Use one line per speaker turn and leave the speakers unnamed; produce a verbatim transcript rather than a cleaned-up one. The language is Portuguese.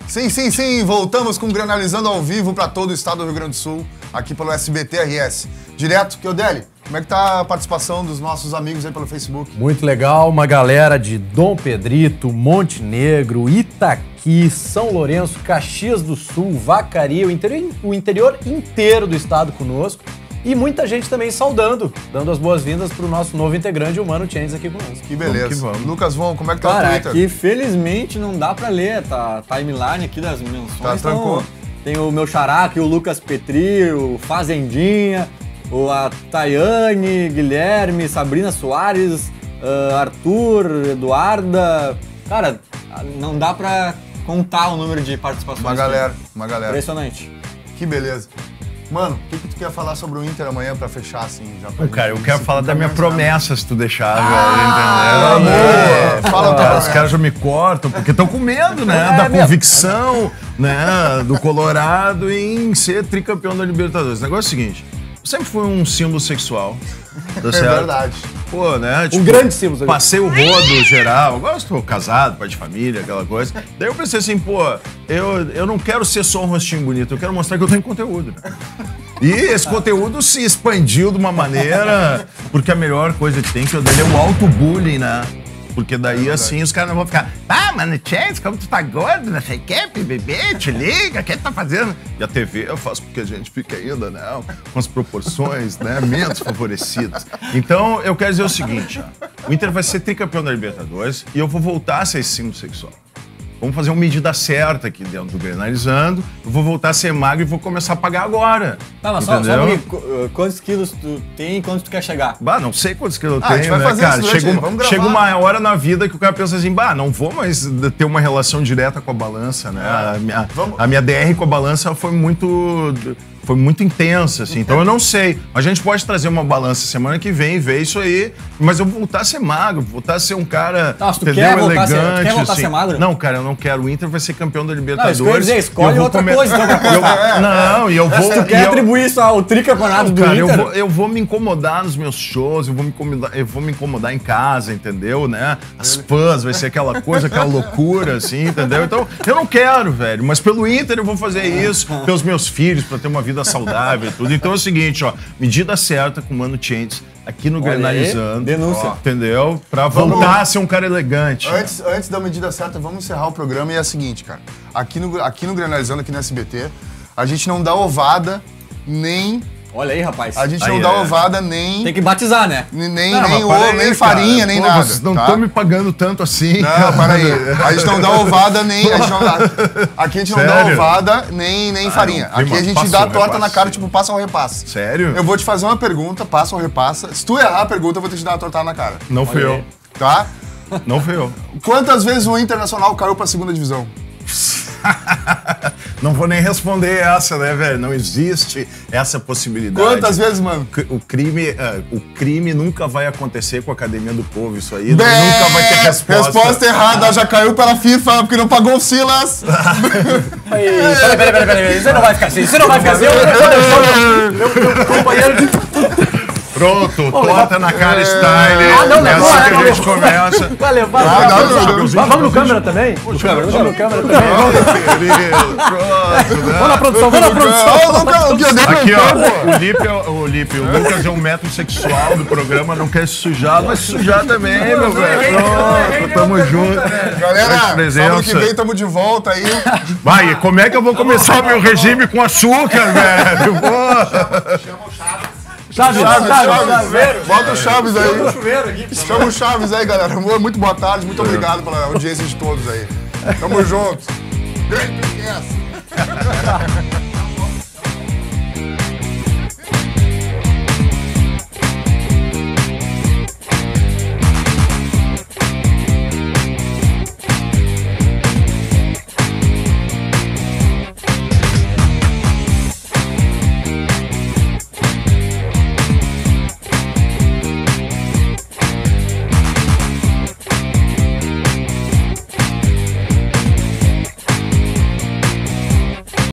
Sim, sim, sim, voltamos com o Grenalizando ao vivo para todo o estado do Rio Grande do Sul, aqui pelo S B T R S. Direto, Keodelli, como é que tá a participação dos nossos amigos aí pelo Facebook?
Muito legal, uma galera de Dom Pedrito, Monte Negro, Itaqui, São Lourenço, Caxias do Sul, Vacaria, o interior, o interior inteiro do estado conosco. E muita gente também saudando, dando as boas-vindas pro nosso novo integrante, o Mano Changes, aqui conosco.
Que beleza. Vamos que vamos. Lucas Von, como é que tá
Cara,
o Twitter?
aqui felizmente não dá pra ler, tá a timeline aqui das menções.
Tá,
então, tem o meu xará aqui, o Lucas Petri, o Fazendinha, o a Tayane, Guilherme, Sabrina Soares, uh, Arthur, Eduarda. Cara, não dá pra contar o número de participações.
Uma galera, uma galera.
Impressionante.
Que beleza. Mano, o que, que tu quer falar sobre o Inter amanhã pra fechar, assim, já pra
Ô, cara, eu quero falar da minha promessa, se tu deixar,
ah,
velho, entendeu?
É. Fala,
cara, os caras já me cortam, porque estão com medo, né,
é,
da
mesmo.
convicção, né, do Colorado em ser tricampeão da Libertadores. O negócio é o seguinte, eu sempre fui um símbolo sexual, tá
É
certo?
verdade.
Pô, né?
Um grande símbolo.
Passei o rodo geral. Agora eu estou casado, pai de família, aquela coisa. Daí eu pensei assim, pô, eu, eu não quero ser só um rostinho bonito, eu quero mostrar que eu tenho conteúdo. E esse conteúdo se expandiu de uma maneira, porque a melhor coisa que tem que eu dele é o auto-bullying, né? Porque daí, é assim, os caras não vão ficar, ah, mano, Chance, como tu tá gordo, não sei o quê, bebê, te liga, o que tu tá fazendo? E a T V eu faço porque a gente fica ainda, né, com as proporções, né, menos favorecidas. Então, eu quero dizer o seguinte, ó, o Inter vai ser tricampeão da Libertadores e eu vou voltar a ser esse símbolo sexual. Vamos fazer uma medida certa aqui dentro do Grenalizando. Eu vou voltar a ser magro e vou começar a pagar agora.
Tá, mas só, só um quantos quilos tu tem e quantos tu quer chegar?
Bah, não sei quantos quilos eu
Ah, a gente
tenho,
vai
né,
fazer
cara?
isso
Chega,
durante-
uma,
vamos
chega
gravar.
uma hora na vida que o cara pensa assim, bah, não vou mais ter uma relação direta com a balança, né? A minha,
Vamos-
a minha D R com a balança foi muito... Foi muito intensa, assim. Então eu não sei. A gente pode trazer uma balança semana que vem e ver isso aí. Mas eu vou voltar a ser magro, voltar a ser um cara.
Tá, mas tu
entendeu?
quer voltar a ser- tu
elegante.
quer voltar a
assim.
ser magro?
Não, cara, eu não quero. O Inter vai ser campeão da
Não,
Libertadores.
isso que eu ia dizer, escolhe
Eu vou
outra
comer-
coisa, então, pra postar.
Eu- Não, e eu vou.
Tu
e
quer
eu-
atribuir isso ao tricampeonato do
Cara,
Inter?
eu vou, eu vou me incomodar nos meus shows, eu vou me incomodar, eu vou me incomodar em casa, entendeu, né? As fãs, vai ser aquela coisa, aquela loucura, assim, entendeu? Então, eu não quero, velho, mas pelo Inter eu vou fazer isso, pelos meus filhos, pra ter uma vida saudável e tudo. Então é o seguinte, ó, medida certa com o Mano Changes aqui no
Olha aí,
Grenalizando.
denúncia.
Ó, entendeu? Pra voltar a ser um cara elegante.
Antes, antes da medida certa, vamos encerrar o programa e é o seguinte, cara. Aqui no, aqui no Grenalizando, aqui no S B T, a gente não dá ovada nem...
Olha aí, rapaz.
A gente
Aí
não dá
é.
ovada nem...
Tem que batizar, né?
Nem, nem,
Não,
nem,
mas
ovo,
para aí,
nem
cara.
farinha, nem
Pô,
nada.
Vocês não
tá?
estão me pagando tanto assim.
Não, para aí. A gente não dá ovada nem... A gente não dá, aqui a gente não dá
Sério?
ovada nem, nem farinha.
não, tem
Aqui a
uma-
gente
passa
dá
ou
a torta
repassa?
na cara, tipo, passa ou repassa.
Sério?
Eu vou te fazer uma pergunta, passa ou repassa. Se tu errar a pergunta, eu vou ter que te dar uma tortada na cara.
Não fui
Olha
eu.
aí.
Tá?
Não fui eu.
Quantas vezes o Internacional caiu pra segunda divisão?
Não vou nem responder essa, né, velho? Não existe essa possibilidade.
Quantas vezes, mano?
O crime, é, o crime nunca vai acontecer com a Academia do Povo, isso aí.
Bé!
Nunca vai ter resposta.
Resposta errada, já caiu pela FIFA porque não pagou o Silas.
Aí, Peraí, peraí, peraí, peraí. Você não vai ficar assim, você não vai ficar assim. Eu, eu, eu, eu, eu, eu, companheiro de...
Pronto, torta na cara style.
Ah, não,
é
não,
assim
não,
que
não,
a gente
não.
começa.
Vai levar.
Ah, não, não, não.
Vamos vamos no câmera também? No câmera, vamos no câmera também. Vamos-
Querido, pronto, né?
Vamos na produção, vamos na produção.
Não, não, não, não,
Aqui, ó, o Lipe, é- o Lipe, o Lucas é um método sexual do programa, não quer se sujar, mas se sujar também, meu velho. Pronto, tamo junto.
Galera,
Grande presença.
sábado que vem tamo de volta aí.
Vai, como é que eu vou começar o meu regime com açúcar, velho? Pô.
Chaves,
Chaves,
Chaves,
Chaves. Bota o Chaves aí.
chuveiro aqui.
Chama o Chaves aí, galera. Muito boa tarde, muito obrigado pela audiência de todos aí. Tamo junto. Grande esquece.